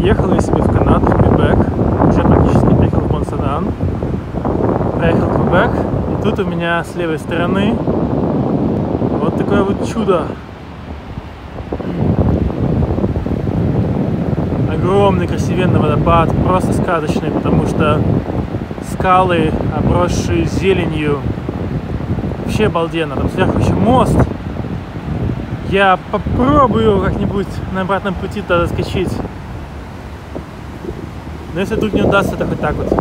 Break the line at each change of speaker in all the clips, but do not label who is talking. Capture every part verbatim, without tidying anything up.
Приехал я себе в Канаду, в Квебек. Уже практически приехал в Мон-Сен-Ан. Проехал в Квебек. И тут у меня с левой стороны вот такое вот чудо. Огромный красивенный водопад, просто сказочный, потому что скалы, обросшие зеленью. Вообще обалденно. Там сверху еще мост. Я попробую как-нибудь на обратном пути туда заскочить. Но если вдруг не удастся, то хоть так вот.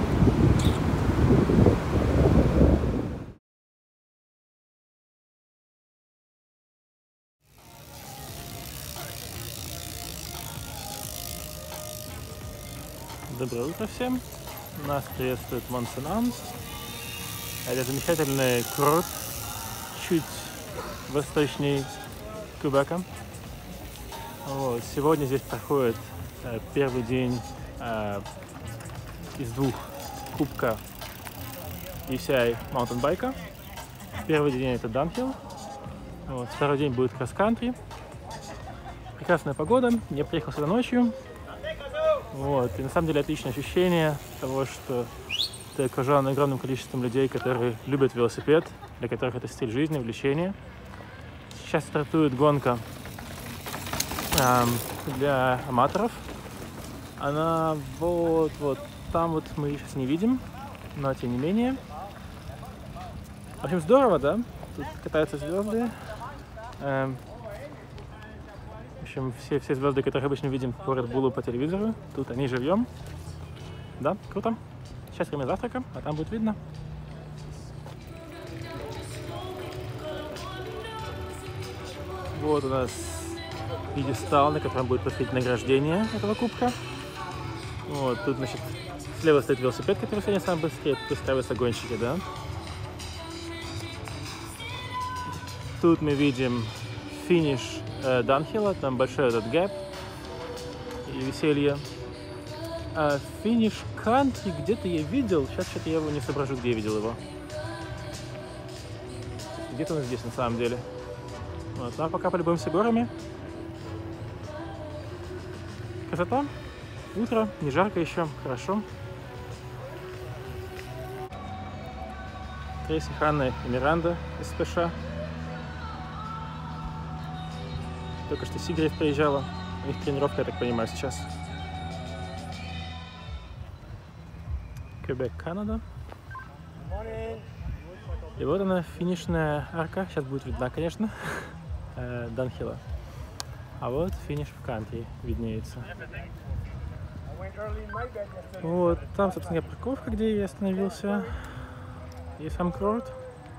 Доброе утро всем. Нас приветствует Мон-Сен-Ан. Это замечательный курорт, чуть восточнее Квебека. Вот. Сегодня здесь проходит э, первый день э, из двух кубка ю си ай маунтенбайка. Первый день это Downhill. Вот. Второй день будет кросс-кантри. Прекрасная погода. Я приехал сюда ночью. Вот. И на самом деле отличное ощущение того, что ты окружен огромным количеством людей, которые любят велосипед, для которых это стиль жизни, увлечение. Сейчас стартует гонка эм, для аматоров. Она вот, вот там вот мы ее сейчас не видим, но тем не менее. В общем, здорово, да? Тут катаются звезды. Эм, в общем, все, все звезды, которые обычно видим по Red Bull по телевизору, тут они живьем. Да, круто. Сейчас время завтрака, а там будет видно. Вот у нас пьедестал, на котором будет происходить награждение этого кубка. Вот, тут, значит, слева стоит велосипед, который сегодня самый быстрее, тут устраиваются гонщики, да. Тут мы видим финиш э, Downhill, там большой этот гэп и веселье. А финиш кантри где-то я видел, сейчас что-то я его не соображу, где я видел его. Где-то он здесь на самом деле. Вот, а пока полюбуемся горами. Красота. Утро, не жарко еще, хорошо. Трейси, Ханна и Миранда из США. Только что Сигрейв приезжала. У них тренировка, я так понимаю, сейчас. Квебек, Канада. И вот она, финишная арка. Сейчас будет видна, конечно, Downhill. А вот финиш в кантри виднеется. Вот, там, собственно, парковка, где я остановился. И сам курорт.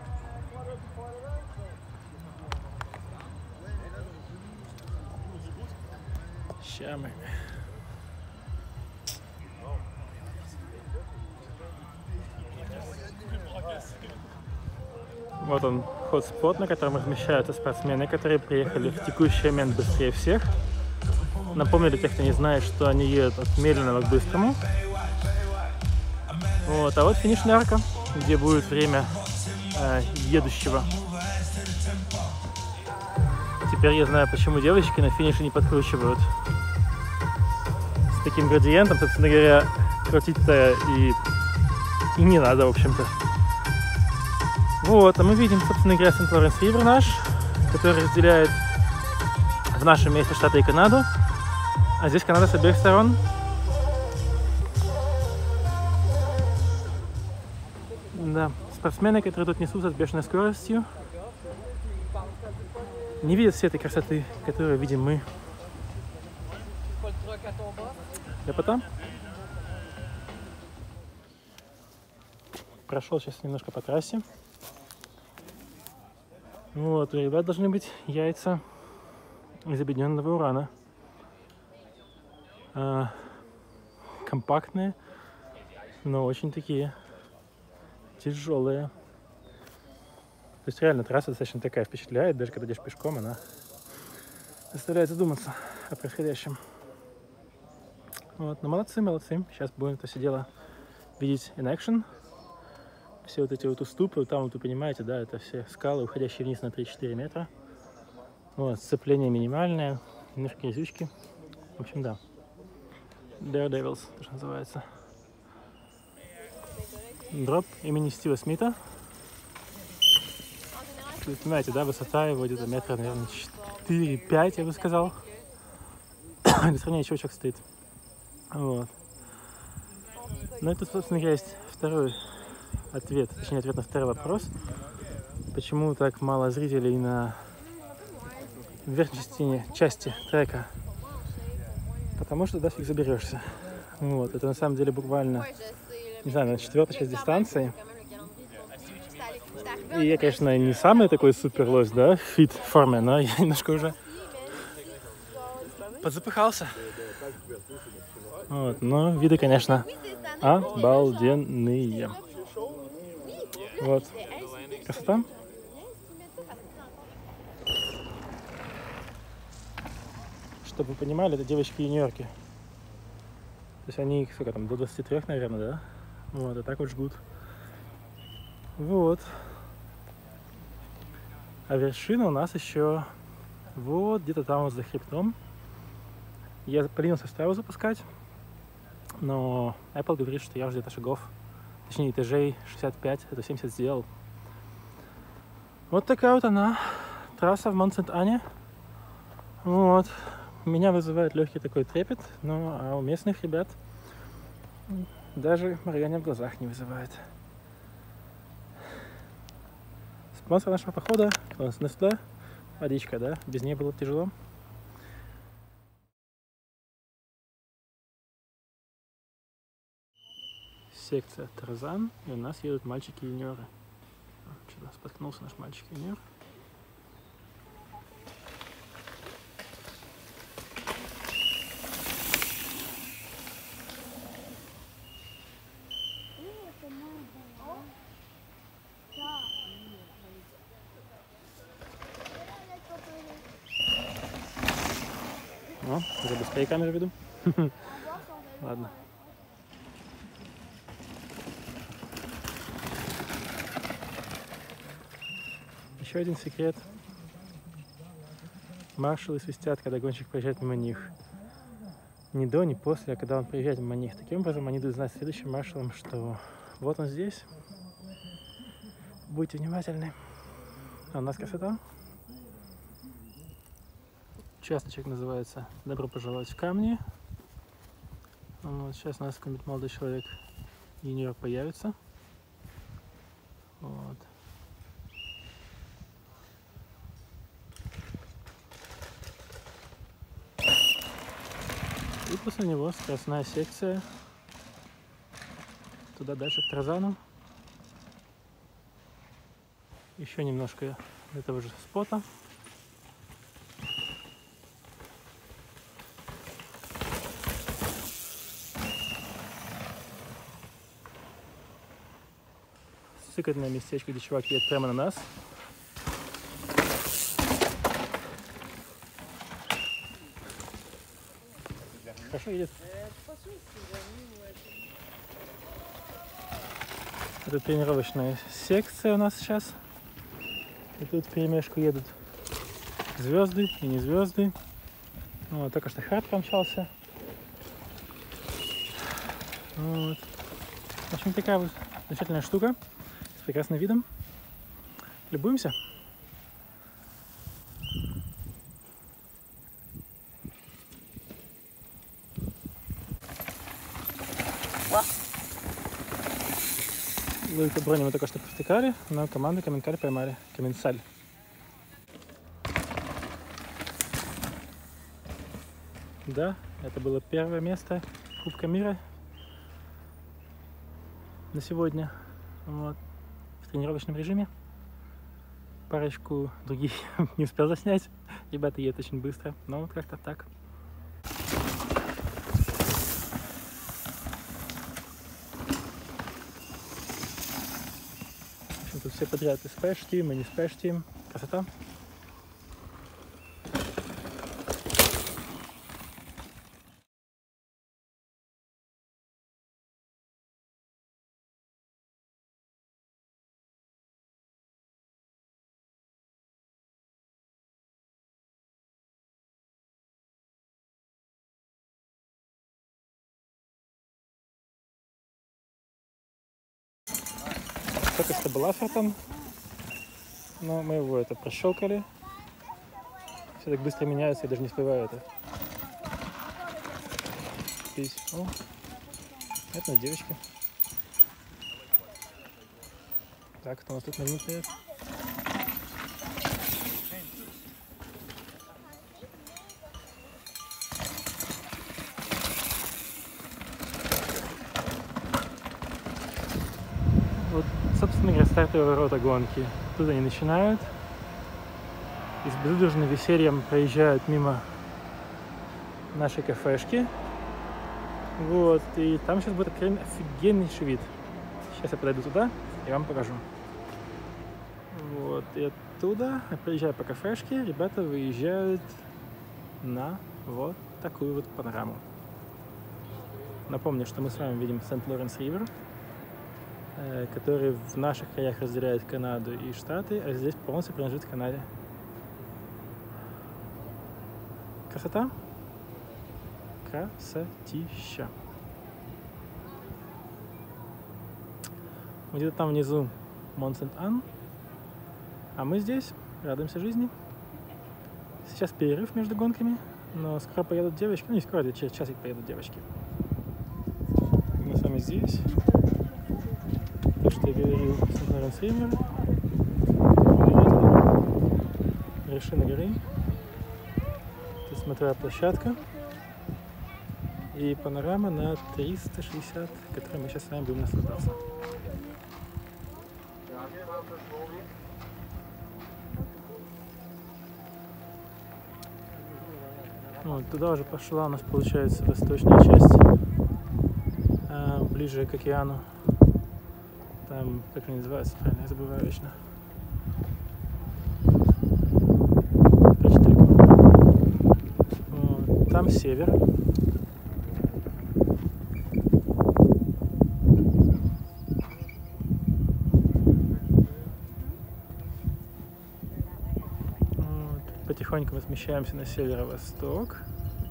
Сейчас мы. Вот он, хот-спот, на котором размещаются спортсмены, которые приехали в текущий момент быстрее всех. Напомню для тех, кто не знает, что они едут от медленного к быстрому. Вот, а вот финишная арка, где будет время э, едущего. Теперь я знаю, почему девочки на финише не подкручивают. С таким градиентом, собственно говоря, крутить-то и, и не надо, в общем-то. Вот, а мы видим, собственно говоря, Сент-Лоренс-Ривер наш, который разделяет в нашем месте Штаты и Канаду. А здесь Канада с обеих сторон. Да, спортсмены, которые тут несутся с бешеной скоростью, не видят всей этой красоты, которую видим мы. Ляпота. Прошел сейчас немножко по трассе. Вот, у ребят должны быть яйца из объединенного урана. А, компактные, но очень такие тяжелые. То есть реально трасса достаточно такая впечатляет, даже когда идешь пешком, она заставляет задуматься о происходящем. Вот, ну молодцы, молодцы. Сейчас будем это все дело видеть in action. Все вот эти вот уступы, там вот вы понимаете, да, это все скалы, уходящие вниз на три-четыре метра. Вот, сцепление минимальное, немножко изючки. В общем, да. Daredevils, что называется. Дроп имени Стива Смита. Вы понимаете, да, высота его где-то метра, наверное, четыре-пять, я бы сказал. Для сравнения, чувачок стоит. Вот. Ну и тут, собственно, есть второй ответ, точнее, ответ на второй вопрос. Почему так мало зрителей на верхней части, части трека? Потому что туда фиг заберешься. Вот. Это на самом деле буквально, не знаю, на четвертая часть дистанции. И я, конечно, не самый такой супер лось, да, фит в форме, но я немножко уже подзапыхался. Вот. Но виды, конечно, обалденные. Вот. Красота. Чтобы вы понимали, это девочки-юниорки. То есть они, сколько там, до двадцати трёх, наверное, да? Вот, и так вот жгут. Вот. А вершина у нас еще вот где-то там вот за хребтом. Я поленился Strava запускать, но Apple говорит, что я уже где-то шагов, точнее этажей шестьдесят пять, это семьдесят сделал. Вот такая вот она, трасса в Монт-Сент-Ане. Вот. Меня вызывает легкий такой трепет, но а у местных ребят даже моргание в глазах не вызывает. Спонсор нашего похода у нас Nestlé, водичка, да? Без нее было тяжело. Секция Тарзан, и у нас едут мальчики-юниоры. Что-то споткнулся наш мальчик-юниор. Ну, уже быстрее камеру веду. Ладно. Еще один секрет. Маршалы свистят, когда гонщик проезжает мимо них. Не до, не после, а когда он проезжает мимо них. Таким образом, они дают знать следующим маршалам, что вот он здесь. Будьте внимательны. А у нас красота. Участочек называется «Добро пожаловать в камни». Вот, сейчас у нас какой-нибудь молодой человек, юниор, появится. Вот. И после него скоростная секция. Туда дальше к Тарзану. Еще немножко этого же спота. Сыкотное местечко, где чувак едет прямо на нас. Хорошо едет. Это тренировочная секция у нас сейчас. И тут в перемешку едут звезды и не звезды. Вот, только что Хард промчался. Вот. В общем, такая вот замечательная штука с прекрасным видом. Любуемся. Луика Брони мы только что повтыкали, но команду Каменкаль поймали. Каменсаль. Да, это было первое место Кубка мира на сегодня. Вот. В тренировочном режиме. Парочку других не успел заснять. Ребята едут очень быстро, но вот как-то так. В общем, тут все подряд и спэш-тим, и не спэш-тим. Красота. только что был Афертон, но мы его это прощелкали. Все так быстро меняется, я даже не успеваю это. Здесь, о, это у нас девочки. Так, кто у нас тут новенький? Вот, собственно говоря, стартовые ворота гонки. Тут они начинают. И с безудержным весельем проезжают мимо нашей кафешки. Вот, и там сейчас будет откровенно офигеннейший вид. Сейчас я подойду туда и вам покажу. Вот, и оттуда, проезжая по кафешке, ребята выезжают на вот такую вот панораму. Напомню, что мы с вами видим Сент-Лоренс-Ривер, который в наших краях разделяет Канаду и Штаты, а здесь полностью принадлежит Канаде. Красота? Красотища. Где-то там внизу Мон-Сент-Ан, а мы здесь радуемся жизни. Сейчас перерыв между гонками, но скоро поедут девочки, ну не скоро, через часик поедут девочки. Мы с вами здесь. То, что я говорил, Сент-Лоренс-Ривер, вершина горы, тут смотровая площадка и панорама на триста шестьдесят, которой мы сейчас с вами будем наслаждаться. Вот, туда уже пошла у нас, получается, восточная часть, а, ближе к океану. Там, как они называются, правильно, я забываю вечно. Вот, там север. Вот, потихоньку мы смещаемся на северо-восток.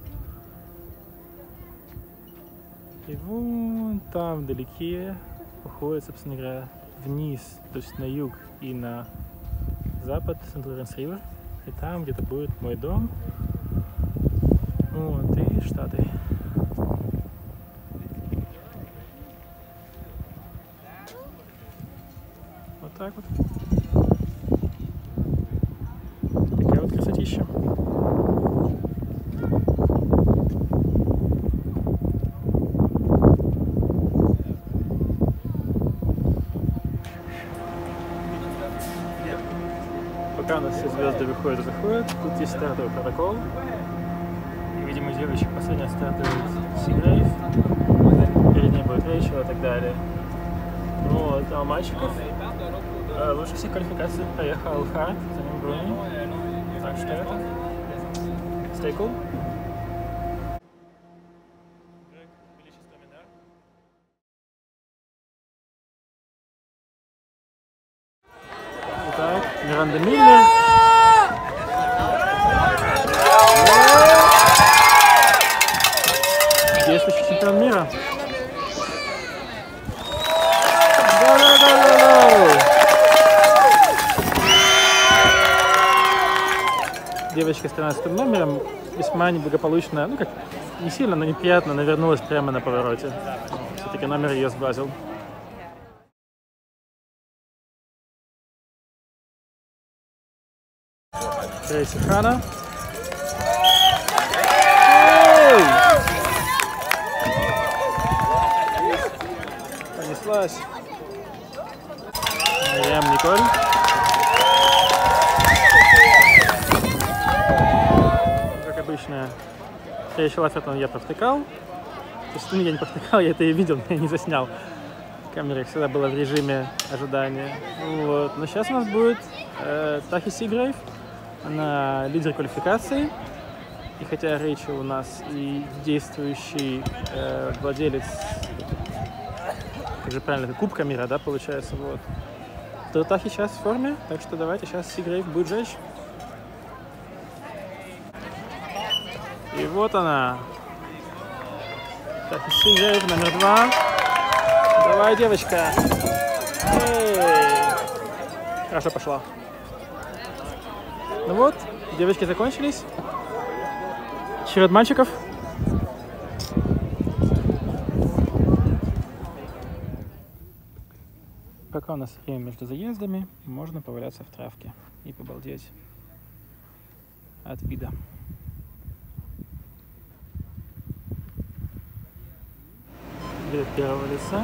И вон там вдалеке уходит, собственно говоря, вниз, то есть на юг и на запад Сент-Лоренс-Ривер. И там где-то будет мой дом. Вот, и Штаты. Вот так вот. Такая вот красотища. Пока у нас все звезды выходят и заходят, тут есть стартовый протокол. И, видимо, девочек последняя стартует Сигрейв, перед ней будет Рэйчел и так далее. Вот, а у мальчиков э, лучше всех квалификаций проехал Алхард, за ним Бруни. Так что это stay cool. Итак, Миранда Миллер. Действующий чемпион мира. Девочка с тринадцатым номером весьма неблагополучно, ну как, не сильно, но неприятно навернулась прямо на повороте. Все-таки номер ее сглазил. Трейси Хана. Понеслась. Мириам Николь. Как обычно, Рэйчел Афертон я провтыкал. То есть, ну, я не провтыкал, я это и видел, но я не заснял. Камера всегда была в режиме ожидания. Вот. Но сейчас у нас будет э, Тахи Сигрейв. Она лидер квалификации. И хотя Рэйчел у нас и действующий э, владелец, как же правильно, Кубка мира, да, получается, вот, то Тахи сейчас в форме, так что давайте сейчас Сигрейв будет жечь. И вот она. Тахи Сигрейв номер два. Давай, девочка. Эй! Хорошо пошла. Ну вот, девочки закончились. Черед мальчиков. Пока у нас время между заездами, можно поваляться в травке и побалдеть от вида. Вид первого лица.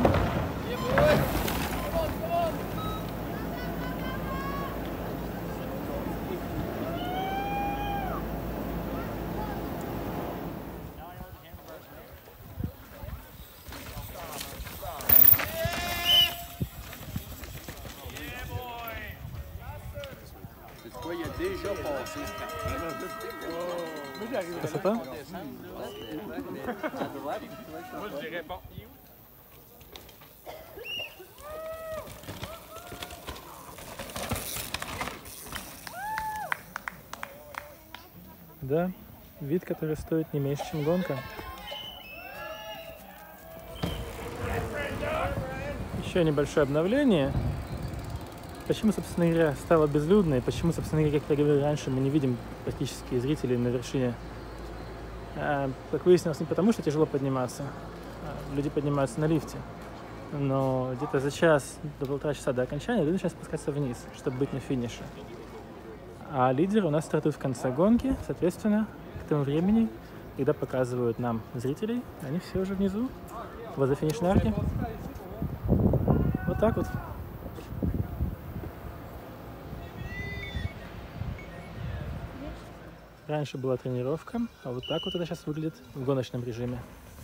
Красота? Да, вид, который стоит не меньше, чем гонка. Еще небольшое обновление. Почему, собственно говоря, стало безлюдно, и почему, собственно говоря, как я говорил раньше, мы не видим практически зрителей на вершине. А, как выяснилось, не потому, что тяжело подниматься. А, люди поднимаются на лифте. Но где-то за час до полтора часа до окончания люди начинают спускаться вниз, чтобы быть на финише. А лидеры у нас стартуют в конце гонки, соответственно, к тому времени, когда показывают нам зрителей, они все уже внизу, возле финишной арки. Вот так вот. Раньше была тренировка, а вот так вот это сейчас выглядит в гоночном режиме.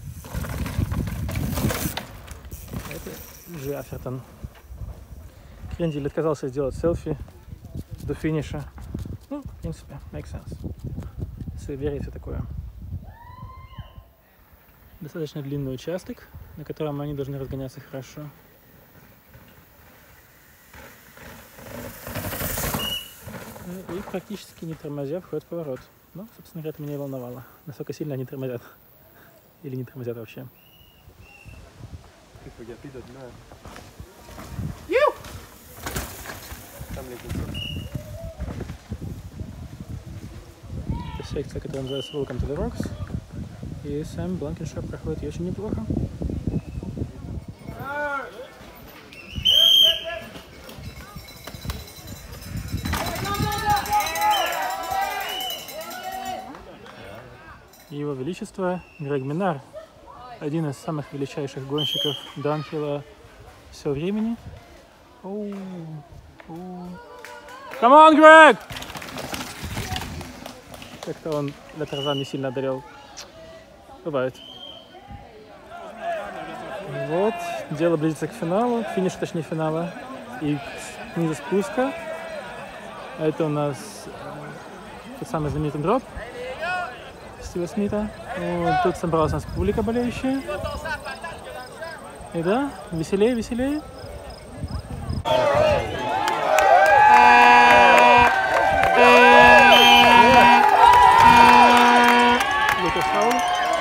Это Джи Аффертон. Крендель отказался сделать селфи до финиша. Ну, в принципе, makes sense. Суеверие и все такое. Достаточно длинный участок, на котором они должны разгоняться хорошо. И практически не тормозя входит в поворот. Но, собственно говоря, это меня и волновало. Насколько сильно они тормозят. Или не тормозят вообще. Это секция, которая называется Welcome to the Rocks. И Сэм Бланкеншоп проходит ее очень неплохо. Его Величество Грег Минар, один из самых величайших гонщиков даунхилла всего времени. Оу, оу. Come on, Грег! Как-то он для Тарзана не сильно одолел. Бывает. Вот, дело близится к финалу, к финишу, точнее, финала. И к низу спуска. Это у нас тот самый знаменитый дроп Стива Смита. Вот, тут собралась у нас публика болеющая. И да, веселее, веселее. Лукас Хаул.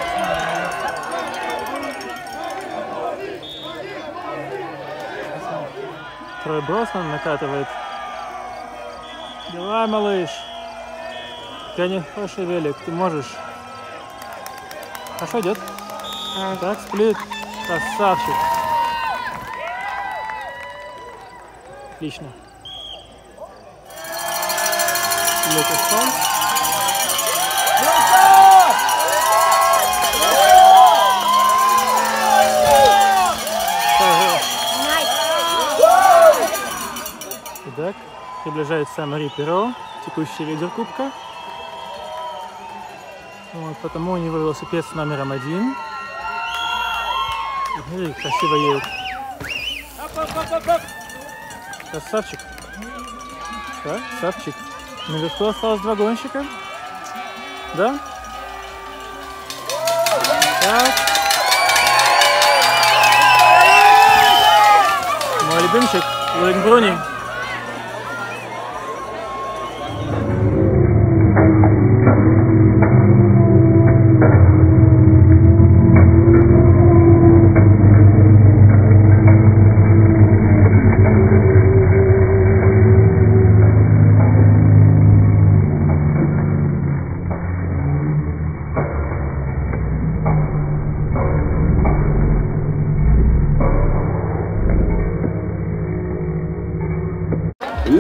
Трой Броснан накатывает. Давай, малыш. Тяни хороший велик, ты можешь. Хорошо идет. Так, сплит. Красавчик. Отлично. Лукас Хаул. Итак, приближается Мари Перо, текущий лидер кубка. Вот, потому у него велосипед с номером один. И красиво едет. Красавчик. Красавчик. Наверху осталось два гонщика. Да? Так. Мой любимчик, Луик Бруни.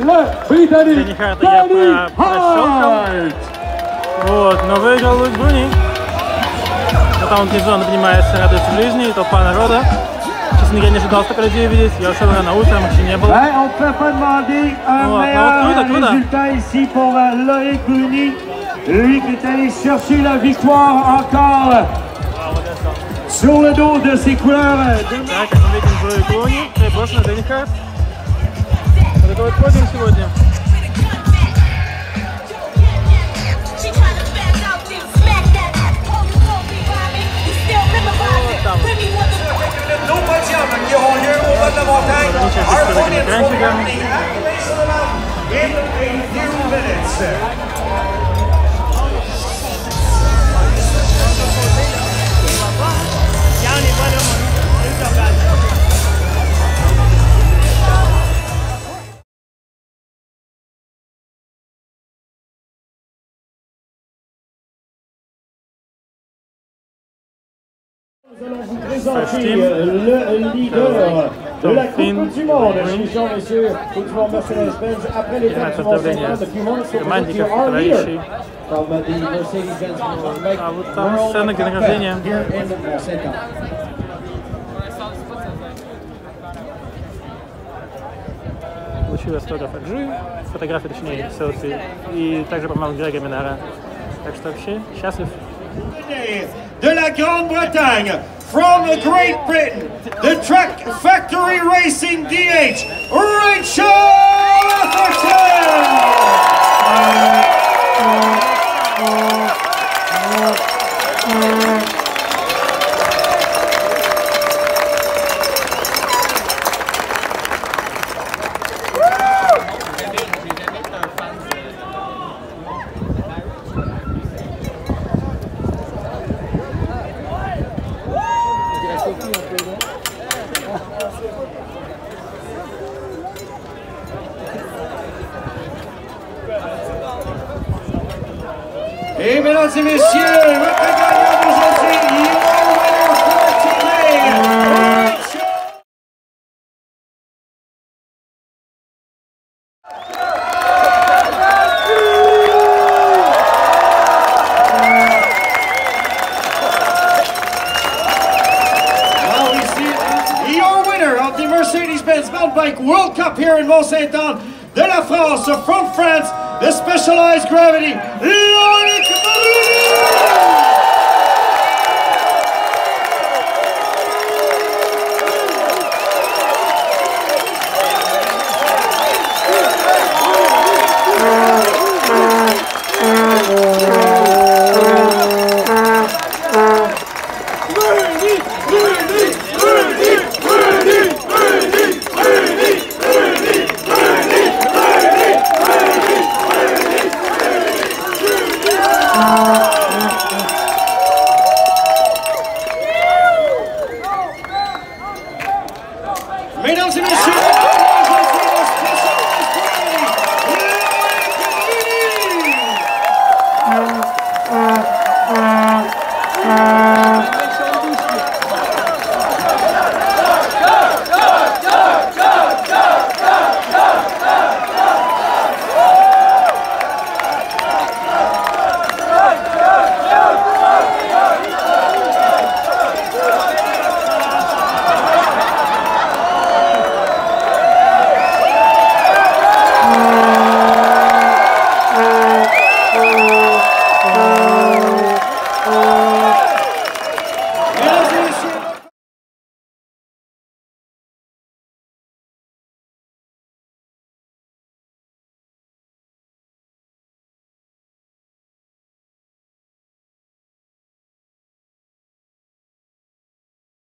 le Британик
Дэнни Харт я про- прощелкал. Вот, но выиграл Луис Бруни. Но там он внизу, он поднимается, радуется жизни, толпа народа. Честно, я не ожидал столько людей видеть. Я ушел рано утром, их еще не было.
Ouais, on ne peut pas demander un
Вот,
meilleur
ну вот круто, круто.
résultat ici pour euh, Loïc Bruni. Lui qui est allé chercher la victoire encore sur le dos de ses couleurs. de-
Так, как мы видим, Луис Бруни, и боссно Дэнни Харт. Вот это вот подиум сегодня.
She tried to back out, then smack that ass. Oh, you won't be rhyming. You still memorize it. Remy was the
Nos podiums qui auront lieu au bas de la montagne are pointed for the race of the mountain in a few minutes.
Nous allons vous présenter le leader de la Coupe du Monde, chez messieurs, Coupe du Monde Mercedes-Benz, après les temps du Mont Saint-Anne, depuis moins de
Командников, товарищей.
comme the Mercedes-Benz World
А вот там сцена день рождения.
here in Mont Saint-Anne.
Получил автограф от Джи, фотографии, точнее, селфи, и также поймал Грега Минара. Так что вообще счастлив.
De la Grande-Bretagne, from Great Britain, the Track Factory Racing D H, Rachel Atherton! Et mesdames et messieurs, votre gagnant d'aujourd'hui, your winner for today, Rachel. Now we see your winner of the Mercedes-Benz Mountain Bike World Cup here in Mont-Saint-Anne, de la France, from France, the Specialized Gravity, Loïc